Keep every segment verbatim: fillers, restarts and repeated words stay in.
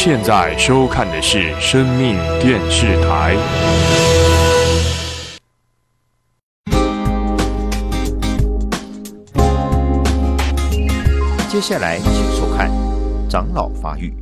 现在收看的是生命电视台。 接下来请收看长老发育。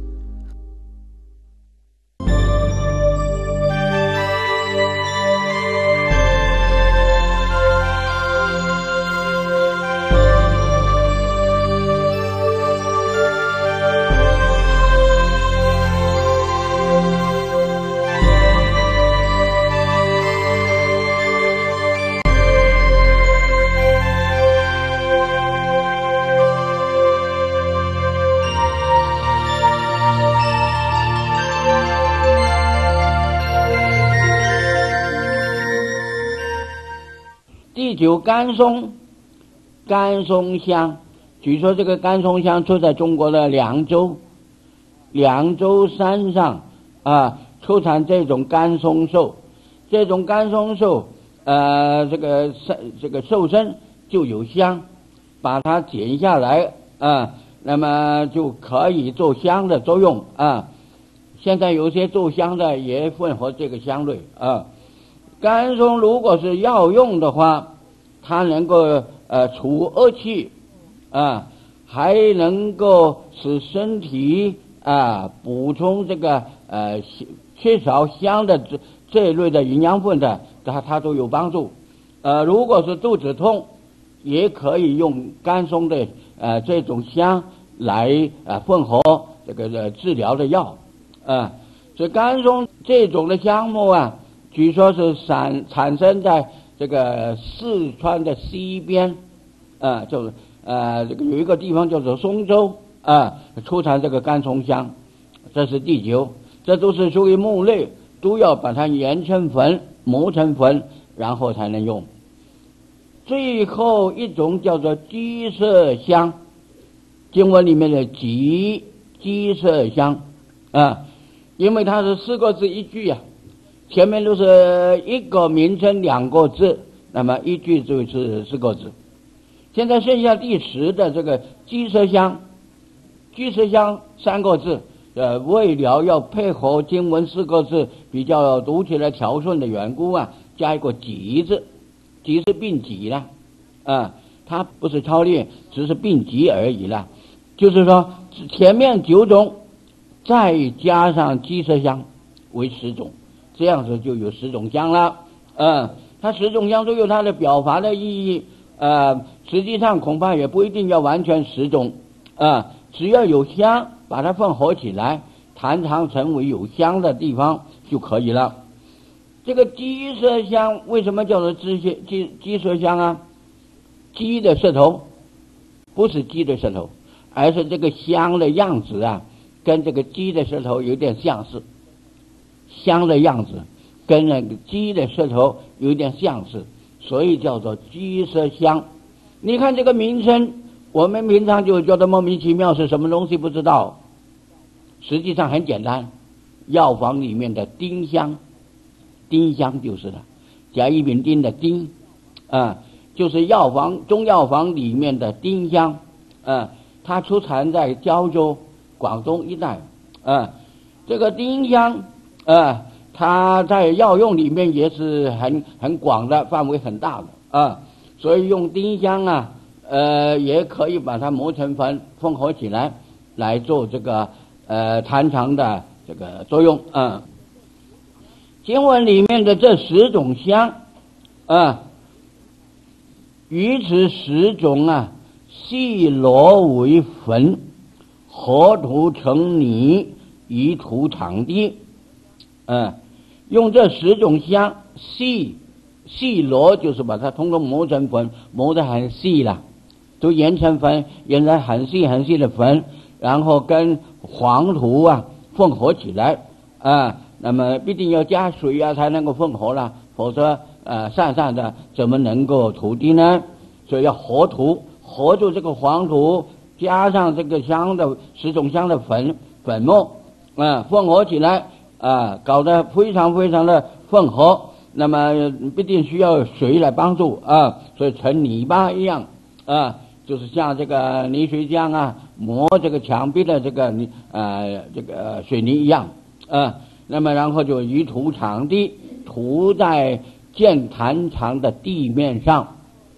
第九，甘松，甘松香。据说这个甘松香出在中国的凉州，凉州山上啊，出产这种甘松寿。这种甘松寿，呃，这个这个寿身就有香，把它剪下来啊，那么就可以做香的作用啊。现在有些做香的也混合这个香类啊。甘松如果是药用的话，它能够呃除恶气啊，还能够使身体啊补充这个呃缺少香的这这一类的营养分的，它它都有帮助。呃，如果是肚子痛，也可以用甘松的呃这种香来呃混合这个呃治疗的药啊。这甘松这种的香木啊，据说是产产生在这个四川的西边，啊，就是呃，这个有一个地方叫做松州啊，出产这个甘松香，这是第九，这都是属于木类，都要把它研成粉、磨成粉，然后才能用。最后一种叫做鸡麝香，经文里面的鸡鸡麝香啊，因为它是四个字一句呀、啊。前面都是一个名称两个字，那么一句就是四个字。现在剩下第十的这个鸡麝香，鸡麝香三个字，呃，为了要配合经文四个字比较读起来条顺的缘故啊，加一个己字，己是并己啦，啊，它不是超略，只是并己而已啦。就是说前面九种再加上鸡麝香为十种。这样子就有十种香了，嗯，它十种香都有它的表法的意义，呃，实际上恐怕也不一定要完全十种，啊，只要有香，把它混合起来，弹成成为有香的地方就可以了。这个鸡麝香为什么叫做鸡鸡鸡麝香啊？鸡的舌头不是鸡的舌头，而是这个香的样子啊，跟这个鸡的舌头有点相似。香的样子跟那个鸡的舌头有点相似，所以叫做鸡麝香。你看这个名称，我们平常就觉得莫名其妙，是什么东西不知道，实际上很简单，药房里面的丁香，丁香就是了，甲乙丙丁的丁啊，就是药房中药房里面的丁香啊，它出产在胶州、广东一带啊，这个丁香。呃，它在药用里面也是很很广的，范围很大的啊，所以用丁香啊，呃，也可以把它磨成粉，混合起来，来做这个呃弹肠的这个作用啊。经文里面的这十种香啊，于此十种啊，细罗为粉，合涂成泥，以涂场地。嗯，用这十种香细细罗，就是把它通通磨成粉，磨得很细了，都研成粉，研成很细很细的粉，然后跟黄土啊混合起来啊，那么必定要加水啊才能够混合了，否则呃散散的怎么能够涂地呢？所以要合涂，合住这个黄土，加上这个香的十种香的粉粉末啊，混合起来。啊，搞得非常非常的混合，那么必定需要水来帮助啊，所以成泥巴一样啊， 就是像这个泥水匠啊磨这个墙壁的这个泥呃这个水泥一样，呃，那么然后就以涂场地，涂在建坛场的地面上。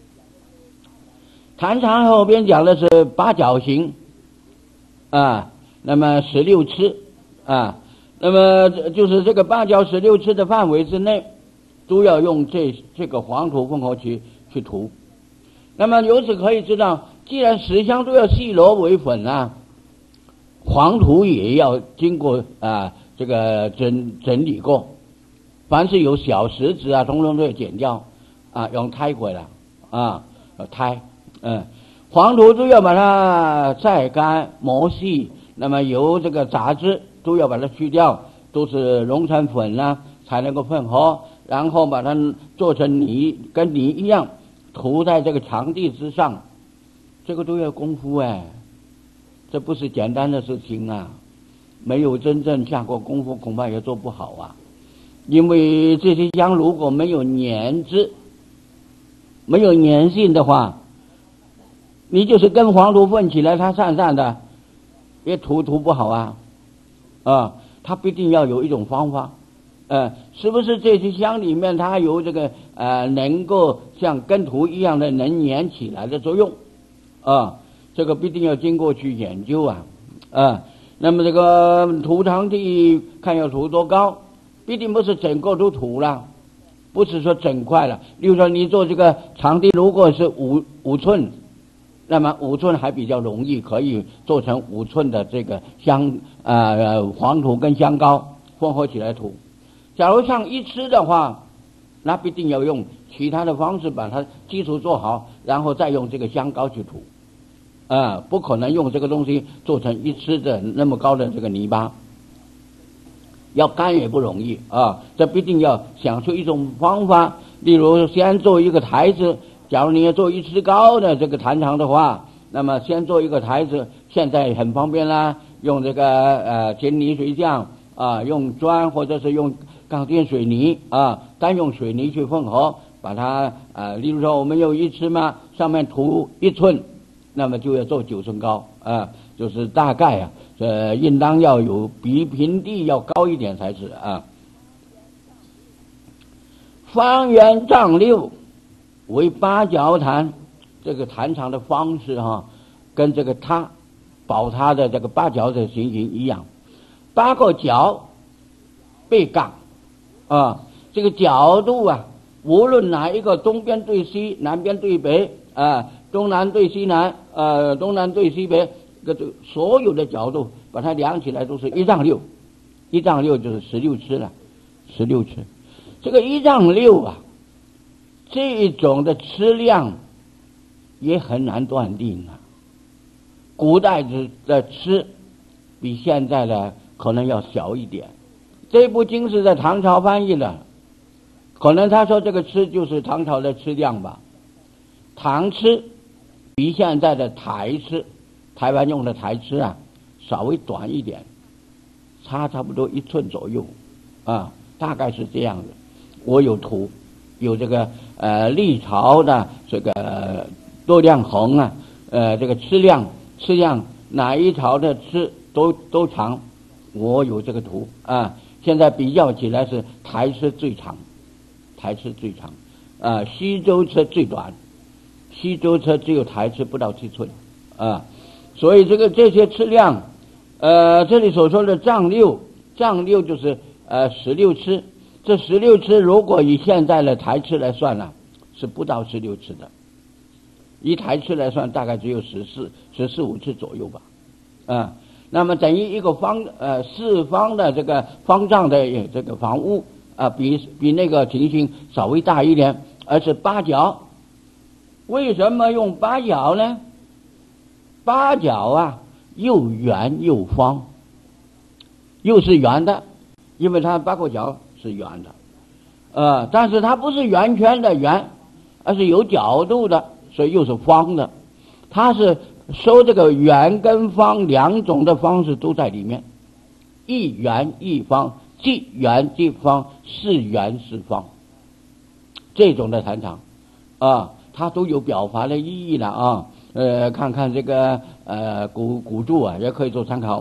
坛场后边讲的是八角形，啊，那么十六尺，啊，那么就是这个八角十六尺的范围之内，都要用这这个黄土混合去去涂。那么由此可以知道，既然石香都要细揉为粉啊，黄土也要经过啊这个整整理过，凡是有小石子啊，通通都要剪掉啊，用胎回来啊，胎。嗯，黄土都要把它晒干磨细，那么油这个杂质都要把它去掉，都是融成粉啦，才能够混合，然后把它做成泥，跟泥一样涂在这个墙地之上，这个都要功夫哎，这不是简单的事情啊，没有真正下过功夫，恐怕也做不好啊。因为这些香如果没有粘质，没有粘性的话，你就是跟黄土混起来，它散散的，也涂涂不好啊，啊，它必定要有一种方法，呃，是不是这些香里面它有这个呃能够像跟土一样的能粘起来的作用，啊，这个必定要经过去研究啊，啊，那么这个涂场地看要涂多高，必定不是整个都涂了，不是说整块了。例如说你做这个场地，如果是五五寸。那么五寸还比较容易，可以做成五寸的这个香呃黄土跟香膏混合起来涂。假如像一尺的话，那必定要用其他的方式把它基础做好，然后再用这个香膏去涂，啊、呃，不可能用这个东西做成一尺的那么高的这个泥巴，要干也不容易啊，这必定要想出一种方法，例如先做一个台子。假如你要做一尺高的这个坛场的话，那么先做一个台子，现在很方便啦，用这个呃碱泥水浆啊，用砖或者是用钢筋水泥啊，单用水泥去混合，把它啊，例如说我们有一尺嘛，上面涂一寸，那么就要做九寸高啊，就是大概啊，呃，应当要有比平地要高一点才是啊。方圆丈六。为八角坛，这个坛场的方式哈、啊，跟这个塔宝塔的这个八角的情形一样，八个角背杠啊，这个角度啊，无论哪一个东边对西，南边对北啊，东南对西南，呃，东南对西北，这个所有的角度把它量起来都是一丈六，一丈六就是十六尺了，十六尺，这个一丈六啊。这一种的尺量也很难断定啊。古代的尺比现在的可能要小一点。这部经是在唐朝翻译的，可能他说这个尺就是唐朝的尺量吧。唐尺比现在的台尺，台湾用的台尺啊，稍微短一点，差差不多一寸左右啊，大概是这样的。我有图。有这个呃历朝的这个度量衡啊，呃这个尺量尺量哪一朝的尺都都长，我有这个图啊。现在比较起来是台尺最长，台尺最长，啊西周尺最短，西周尺只有台尺不到七寸啊。所以这个这些尺量，呃这里所说的丈六，丈六就是呃十六尺。这十六尺如果以现在的台尺来算呢、啊，是不到十六尺的。以台尺来算，大概只有十四、十四五尺左右吧。啊，那么等于一个方呃四方的这个方丈的这个房屋啊，比比那个情形稍微大一点，而是八角。为什么用八角呢？八角啊，又圆又方，又是圆的，因为它八个角。是圆的，呃，但是它不是圆圈的圆，而是有角度的，所以又是方的。它是收这个圆跟方两种的方式都在里面，一圆一方，即圆即方，是圆是方。这种的坛场啊，它都有表达的意义了啊。 呃，看看这个呃古古注啊，也可以做参考。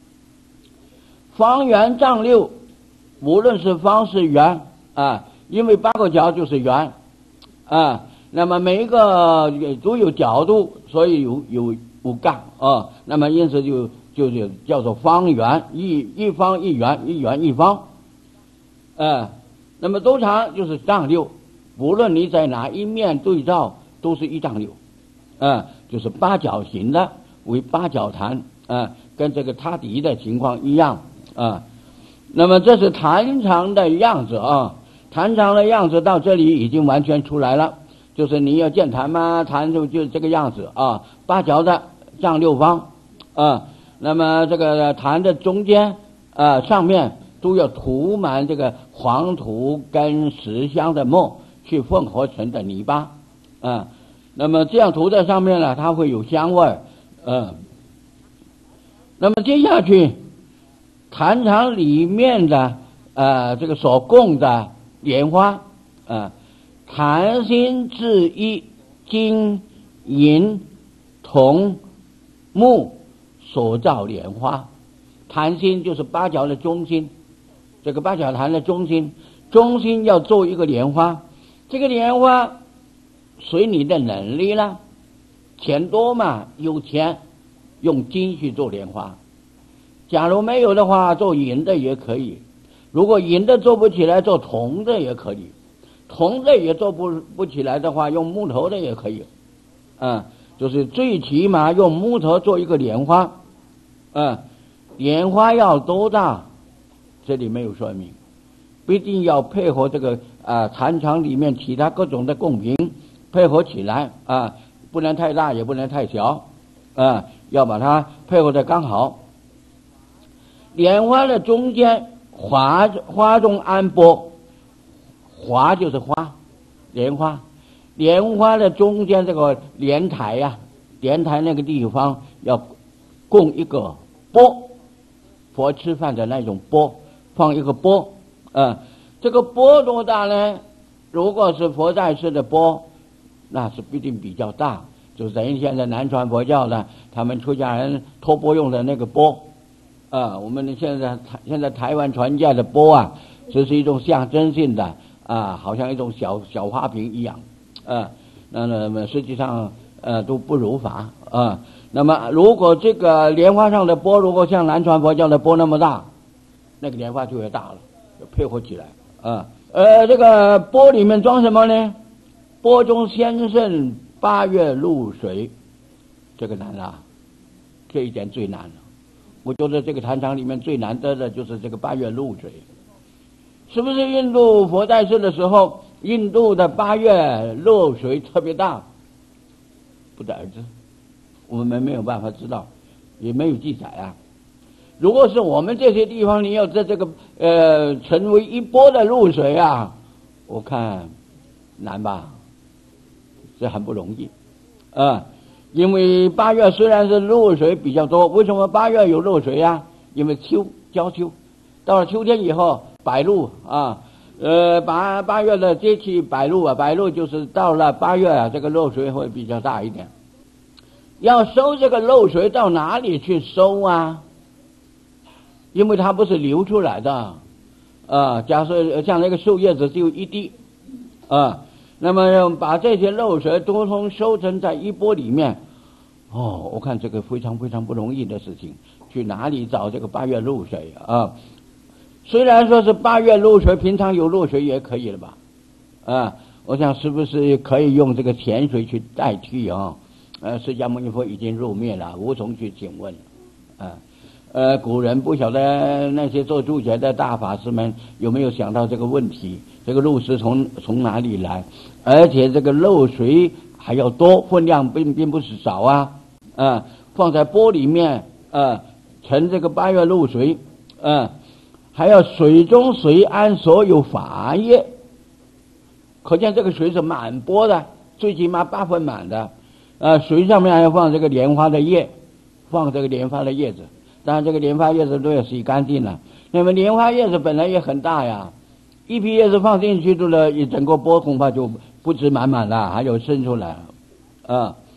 方圆丈六，无论是方是圆啊，因为八个角就是圆啊，那么每一个都有角度，所以有有有杠啊，那么因此就就是叫做方圆，一一方一圆，一圆一方，啊，那么周长就是丈六，无论你在哪一面对照，都是一丈六，啊，就是八角形的为八角坛啊，跟这个他底的情况一样。啊，那么这是坛场的样子啊，坛场的样子到这里已经完全出来了，就是你要建坛嘛，坛就就这个样子啊，八角的丈六方啊，那么这个坛的中间啊上面都要涂满这个黄土跟石香的末去混合成的泥巴啊，那么这样涂在上面呢，它会有香味儿，嗯，那么接下去。坛场里面的呃这个所供的莲花，呃坛心制一金银铜木所造莲花，坛心就是八角的中心，这个八角坛的中心，中心要做一个莲花，这个莲花随你的能力啦，钱多嘛，有钱用金去做莲花。假如没有的话，做银的也可以。如果银的做不起来，做铜的也可以。铜的也做不不起来的话，用木头的也可以。啊，就是最起码用木头做一个莲花。啊，莲花要多大？这里没有说明，必定要配合这个啊坛场里面其他各种的贡品配合起来啊，不能太大，也不能太小。啊，要把它配合的刚好。莲花的中间花花中安波，花就是花，莲花，莲花的中间这个莲台呀、啊，莲台那个地方要供一个钵，佛吃饭的那种钵，放一个钵，啊，这个钵多大呢？如果是佛在世的钵，那是必定比较大，就等于现在南传佛教的他们出家人托钵用的那个钵。啊，我们现在现在台湾传教的钵啊，这是一种象征性的啊，好像一种小小花瓶一样，啊，那那么实际上呃都不如法啊。那么如果这个莲花上的钵如果像南传佛教的钵那么大，那个莲花就会大了，就配合起来啊。呃，这个钵里面装什么呢？钵中先胜八月露水，这个难了，这一点最难了。我觉得这个坛场里面最难得的就是这个八月露水，是不是印度佛在世的时候，印度的八月露水特别大？不得而知，我们没有办法知道，也没有记载啊。如果是我们这些地方，你要在这个呃成为一波的露水啊，我看难吧，这很不容易啊。因为八月虽然是露水比较多，为什么八月有露水呀？因为秋交秋，到了秋天以后白露啊，呃八八月的节气白露啊，白露就是到了八月啊，这个漏水会比较大一点。要收这个漏水到哪里去收啊？因为它不是流出来的啊，假设像那个树叶子就一滴啊。那么把这些漏水都通收成在一钵里面，哦，我看这个非常非常不容易的事情。去哪里找这个八月露水啊？虽然说是八月露水，平常有露水也可以了吧？啊，我想是不是可以用这个泉水去代替啊？呃，释迦牟尼佛已经入灭了，无从去请问啊。呃，古人不晓得那些做注解的大法师们有没有想到这个问题？这个露水从从哪里来？而且这个漏水还要多，分量并并不是少啊！啊，放在钵里面啊，盛这个八月露水啊，还要水中随安所有法业，可见这个水是满钵的，最起码八分满的。啊，水上面还要放这个莲花的叶，放这个莲花的叶子。当然，这个莲花叶子都要洗干净了。那么莲花叶子本来也很大呀，一批叶子放进去了，一整个钵恐怕就不止满满了，还有渗出来啊。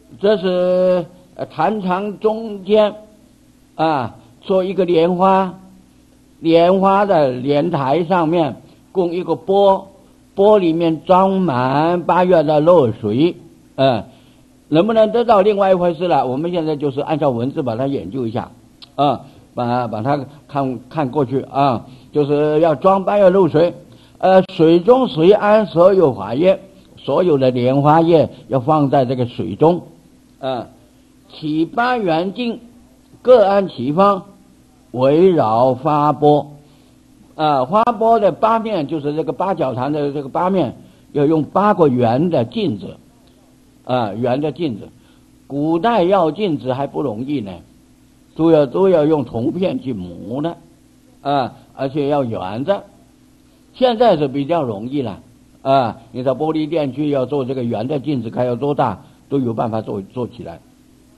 这是呃坛场中间啊，做一个莲花，莲花的莲台上面供一个钵，钵里面装满八月的漏水，嗯、呃，能不能得到另外一回事了？我们现在就是按照文字把它研究一下，啊、嗯，把把它看看过去啊，就是要装八月漏水，呃，水中随安所有花叶，所有的莲花叶要放在这个水中，啊、嗯，起八圆镜，各按其方，围绕花钵。啊，花钵的八面就是这个八角坛的这个八面，要用八个圆的镜子，啊，圆的镜子。古代要镜子还不容易呢，都要都要用铜片去磨的，啊，而且要圆的。现在是比较容易了，啊，你到玻璃店去要做这个圆的镜子，看要多大都有办法做做起来。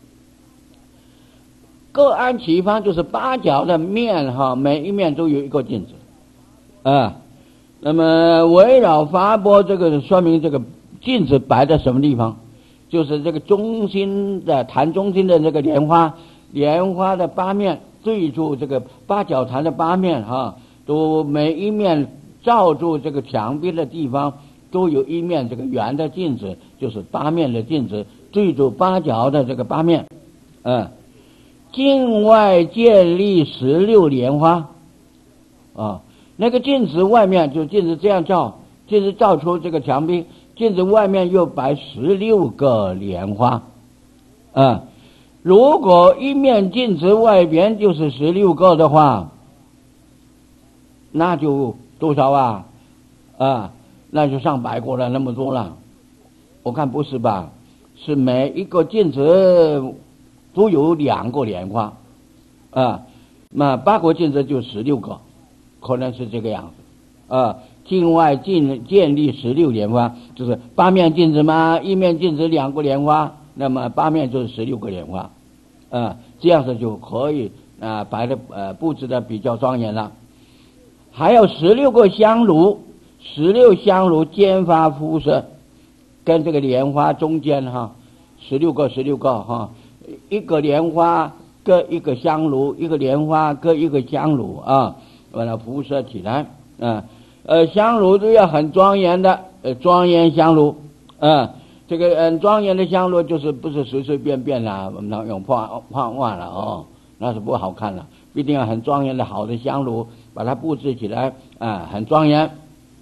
各按其方，就是八角的面哈，每一面都有一个镜子。啊，那么围绕花钵，这个说明这个镜子摆在什么地方？就是这个中心的坛中心的这个莲花，莲花的八面对住这个八角坛的八面哈、啊，都每一面照住这个墙壁的地方都有一面这个圆的镜子，就是八面的镜子对住八角的这个八面，嗯、啊，境外建立十六莲花，啊。那个镜子外面就镜子这样照，镜子照出这个墙壁，镜子外面又摆十六个莲花，啊，如果一面镜子外边就是十六个的话，那就多少啊？啊，那就上百个了，那么多了。我看不是吧？是每一个镜子都有两个莲花，啊，那八个镜子就十六个。可能是这个样子，啊，境外建建立十六莲花，就是八面镜子嘛，一面镜子两个莲花，那么八面就是十六个莲花，啊，这样子就可以啊，摆的呃布置的比较庄严了。还有十六个香炉，十六香炉间发辐射，跟这个莲花中间哈，十六个十六个哈，一个莲花各一个香炉，一个莲花各一个香炉啊。把它辐射起来，啊，呃，香炉都要很庄严的，呃，庄严香炉，啊，这个嗯，庄严的香炉就是不是随随便便啦，我们用画画画了哦，那是不好看了，一定要很庄严的好的香炉，把它布置起来，啊，很庄严。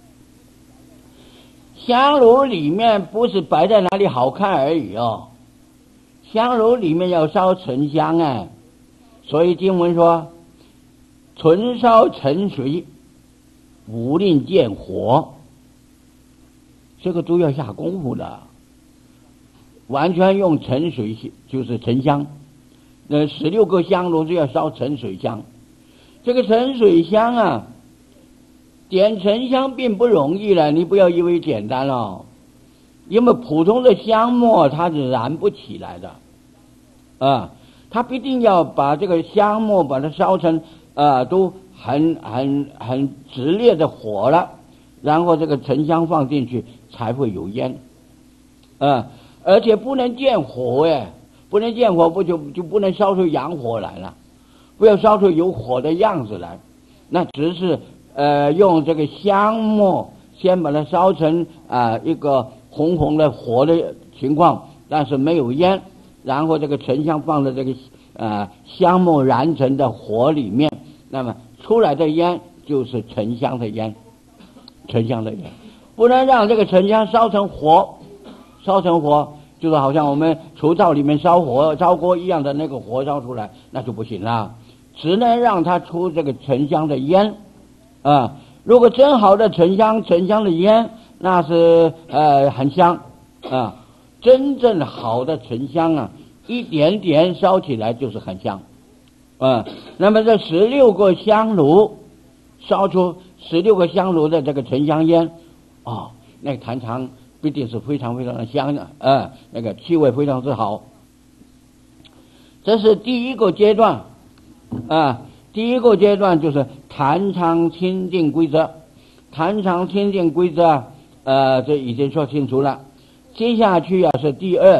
香炉里面不是摆在哪里好看而已哦，香炉里面要烧沉香哎，所以经文说。纯烧沉水，不令见火，这个都要下功夫的。完全用沉水就是沉香，那十六个香炉就要烧沉水香。这个沉水香啊，点沉香并不容易了，你不要以为简单哦，因为普通的香末它是燃不起来的，啊，它必定要把这个香末把它烧成。啊，都很很很直烈的火了，然后这个沉香放进去才会有烟，啊，而且不能见火哎，不能见火不就就不能烧出洋火来了，不要烧出有火的样子来，那只是呃用这个香末先把它烧成啊、呃、一个红红的火的情况，但是没有烟，然后这个沉香放在这个呃香末燃成的火里面。那么出来的烟就是沉香的烟，沉香的烟，不能让这个沉香烧成火，烧成火就是好像我们厨灶里面烧火烧锅一样的那个火烧出来，那就不行了，只能让它出这个沉香的烟，啊，如果真好的沉香沉香的烟，那是呃很香，啊，真正好的沉香啊，一点点烧起来就是很香。啊，那么这十六个香炉烧出十六个香炉的这个沉香烟，哦，那个坛场必定是非常非常的香的，啊，那个气味非常之好。这是第一个阶段，啊，第一个阶段就是坛场清净规则，坛场清净规则，呃，这已经说清楚了。接下去啊是第二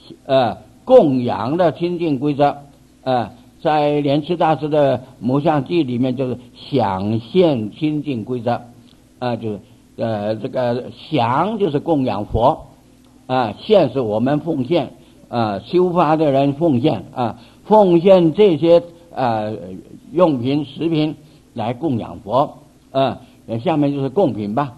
呃供养的清净规则，呃，在莲池大师的《母相记》里面就是享现清净规则，啊，就是呃这个享就是供养佛，啊，现是我们奉献，啊，修法的人奉献，啊，奉献这些呃用品食品来供养佛，啊，下面就是贡品吧。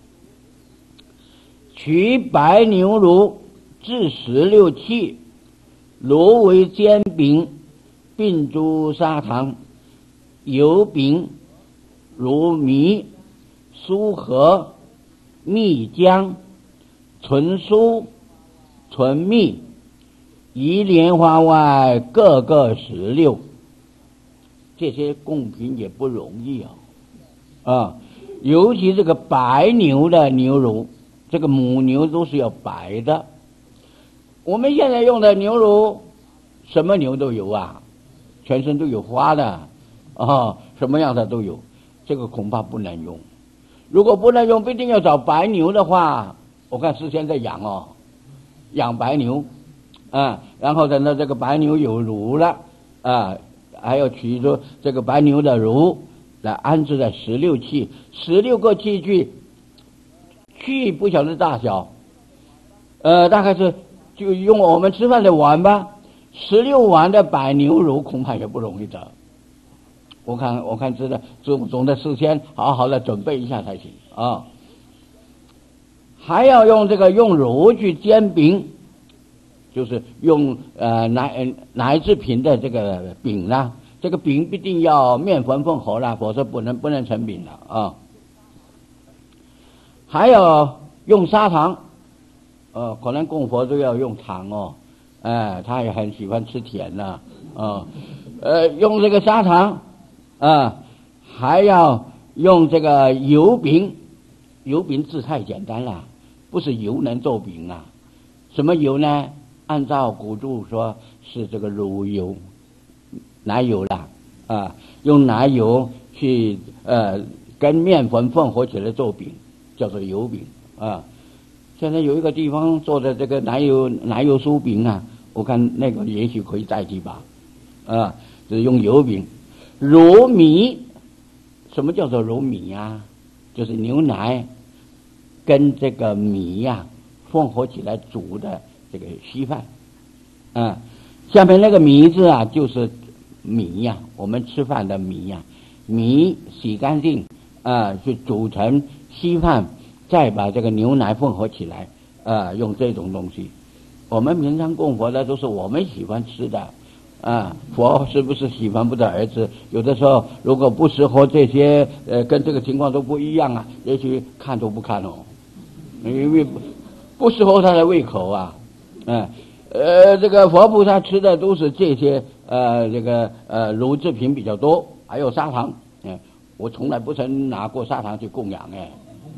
取白牛乳至十六器，炉为煎饼，并诸砂糖，油饼如米、酥核、蜜浆、纯酥、纯蜜，宜莲花外各个十六。这些贡品也不容易啊，啊，尤其这个白牛的牛乳，这个母牛都是要白的。我们现在用的牛乳，什么牛都有啊，全身都有花的啊，什么样的都有，这个恐怕不能用。如果不能用，必定要找白牛的话，我看是现在养哦，养白牛啊，然后等到这个白牛有乳了啊，还要取出这个白牛的乳来安置在十六器，十六个器具，器不晓得大小，呃，大概是就用我们吃饭的碗吧，十六碗的白牛乳恐怕也不容易的。我看，我看，知道总总的事先好好的准备一下才行啊。还要用这个用乳去煎饼，就是用呃奶奶制品的这个饼啦，这个饼必定要面粉混合啦，否则不能不能成饼了啊。还要用砂糖，呃，可能供佛都要用糖哦，哎、呃，他也很喜欢吃甜呐，啊，呃，用这个砂糖。啊，还要用这个油饼，油饼字太简单了，不是油能做饼啊。什么油呢？按照古注说是这个乳油，奶油啦，啊，用奶油去呃跟面粉混合起来做饼，叫做油饼啊。现在有一个地方做的这个奶油奶油酥饼啊，我看那个也许可以代替吧，啊，就是用油饼。乳米，什么叫做乳米呀、啊？就是牛奶跟这个米呀、啊、混合起来煮的这个稀饭。啊，下面那个米字啊，就是米呀、啊，我们吃饭的米呀、啊，米洗干净啊，去煮成稀饭，再把这个牛奶混合起来啊，用这种东西。我们平常供佛的都是我们喜欢吃的。啊，佛是不是喜欢不得而知？有的时候如果不适合这些，呃，跟这个情况都不一样啊，也许看都不看哦，因为不适合他的胃口啊。嗯、啊，呃，这个佛菩萨吃的都是这些，呃，这个呃乳制品比较多，还有砂糖。嗯、啊，我从来不曾拿过砂糖去供养哎。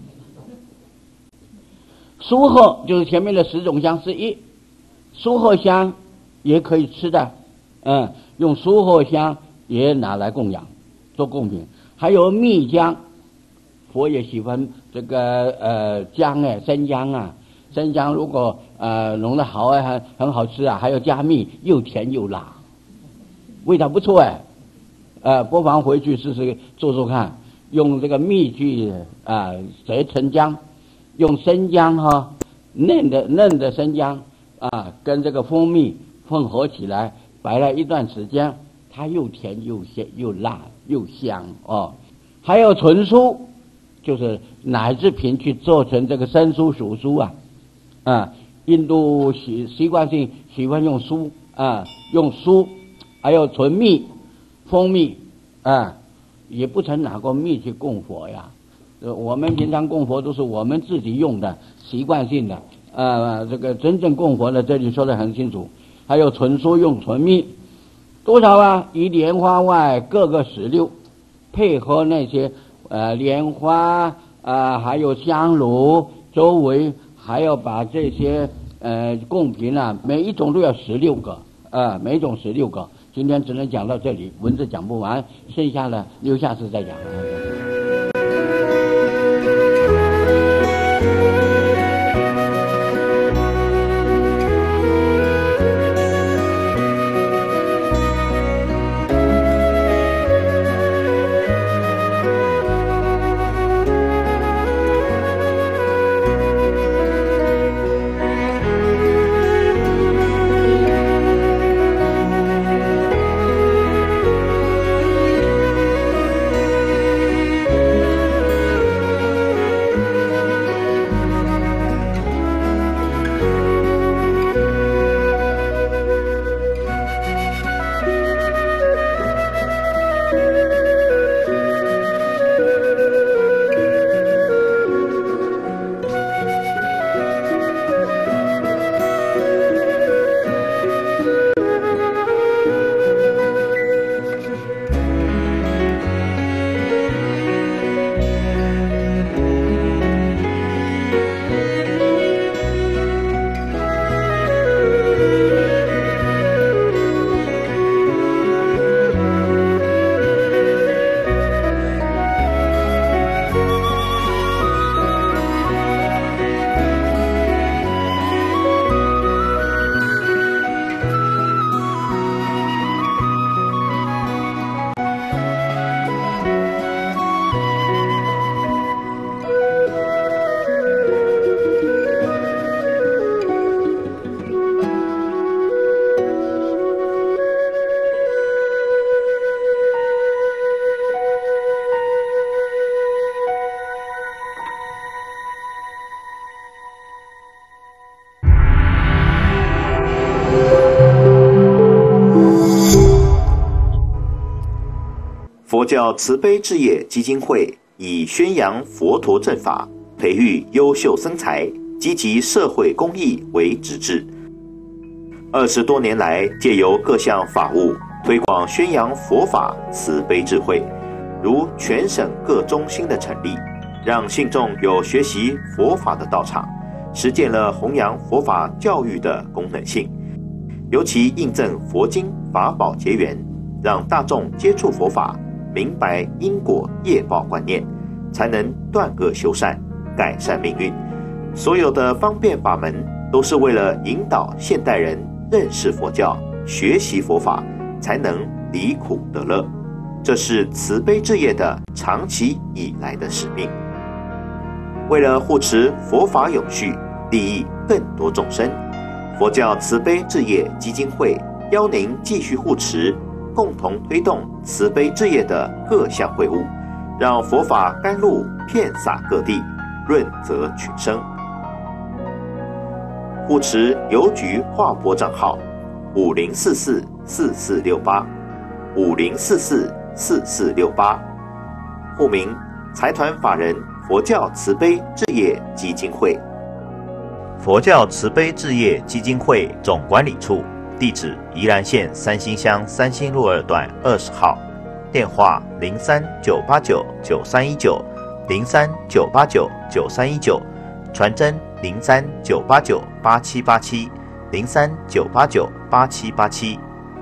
酥荷就是前面的十种香之一，酥荷香也可以吃的。嗯，用酥荷香也拿来供养，做贡品。还有蜜浆，佛也喜欢这个呃姜哎，生姜啊，生姜如果呃弄得好哎，很很好吃啊，还要加蜜，又甜又辣，味道不错哎。呃，不妨回去试试做做看，用这个蜜去啊折成姜，用生姜哈嫩的嫩的生姜啊跟这个蜂蜜混合起来。摆了一段时间，它又甜又鲜又辣又香哦。还有纯酥，就是奶制品去做成这个生酥熟酥啊，啊，印度习习惯性喜欢用酥啊，用酥，还有纯蜜、蜂蜜啊，也不曾拿过蜜去供佛呀。我们平常供佛都是我们自己用的，习惯性的啊，这个真正供佛的这里说得很清楚。还有纯酥用纯蜜，多少啊？以莲花外各个十六，配合那些呃莲花啊，还有香炉周围，还要把这些呃贡品啊，每一种都要十六个啊，每一种十六个。今天只能讲到这里，文字讲不完，剩下的留下次再讲。 佛教慈悲置业基金会以宣扬佛陀正法、培育优秀僧才、积极社会公益为旨志。二十多年来，借由各项法务推广宣扬佛法慈悲智慧，如全省各中心的成立，让信众有学习佛法的道场，实践了弘扬佛法教育的功能性。尤其印证佛经法宝结缘，让大众接触佛法，明白因果业报观念，才能断恶修善，改善命运。所有的方便法门，都是为了引导现代人认识佛教，学习佛法，才能离苦得乐。这是慈悲置业的长期以来的使命。为了护持佛法永续，利益更多众生，佛教慈悲置业基金会邀您继续护持，共同推动慈悲置业的各项会务，让佛法甘露遍洒各地，润泽群生。护持邮局划拨账号五零四四四四六八五零四四四四六八，户名财团法人佛教慈悲置业基金会。佛教慈悲置业基金会总管理处，地址宜兰县三星乡三星路二段二十号，电话零三九八九九三一九零三九八九九三一九，传真零三九八九八七八七零三九八九八七八七。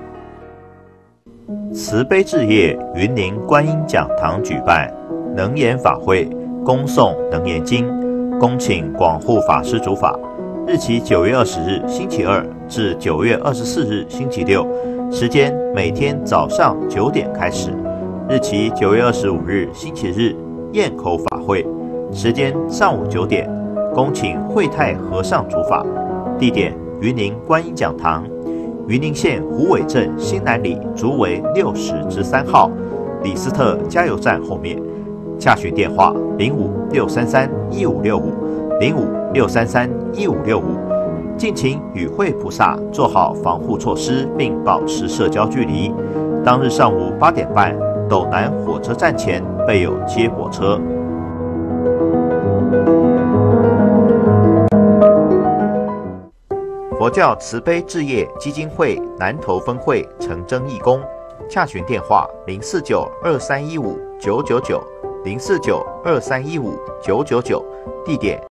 慈悲置业云林观音讲堂举办能言法会，恭诵能言经，恭请广护法师主法。日期九月二十日星期二至九月二十四日星期六，时间每天早上九点开始。日期九月二十五日星期日堰口法会，时间上午九点，恭请慧泰和尚主法。地点云林观音讲堂，云林县虎尾镇新南里竹围六十之三号，李斯特加油站后面。洽询电话零五六三三一五六五零五六三三一五六五。敬请与会菩萨做好防护措施，并保持社交距离。当日上午八点半，斗南火车站前备有接驳车。佛教慈悲置业基金会南投分会诚征义工，洽询电话零四九二三一五九九九零四九二三一五九九九，地点